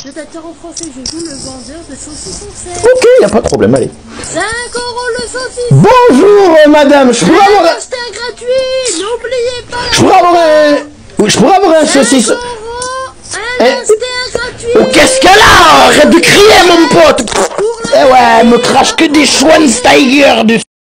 Je t'attire en français, je joue le vendeur de saucisson sec. Ok, y a pas de problème, allez. 5 € le saucisson. Bonjour madame, je pourrais avoir un... Instinct gratuit, n'oubliez pas. Je pourrais avoir un saucisson. 5 €, un instinct gratuit. Oh, qu'est-ce qu'elle a? Arrête de crier, mon pote. Eh ouais, elle me crache que des Schweinsteiger de